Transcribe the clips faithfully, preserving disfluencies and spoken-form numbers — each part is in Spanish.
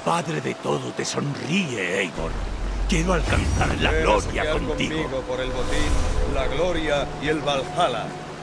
Padre de todo te sonríe, Eivor. Quiero alcanzar la Ven a gloria saquear contigo. conmigo por el botín, la gloria y el Valhalla.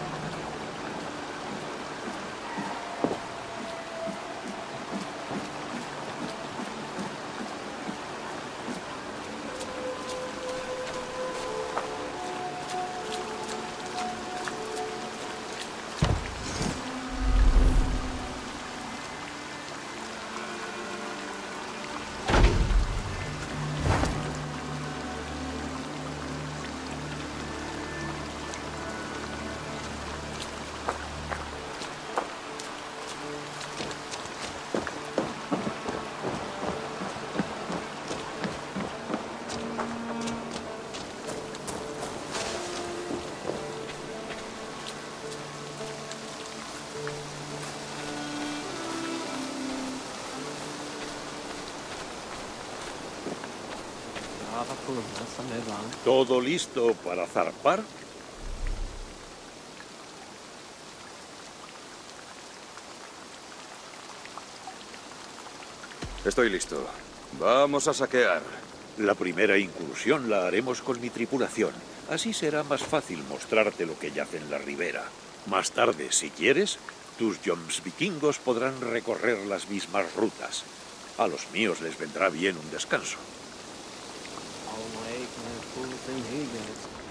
¿Todo listo para zarpar? Estoy listo. Vamos a saquear. La primera incursión la haremos con mi tripulación. Así será más fácil mostrarte lo que yace en la ribera. Más tarde, si quieres, tus jomsvikingos podrán recorrer las mismas rutas. A los míos les vendrá bien un descanso. Oh, wait, man, cool thing he gets.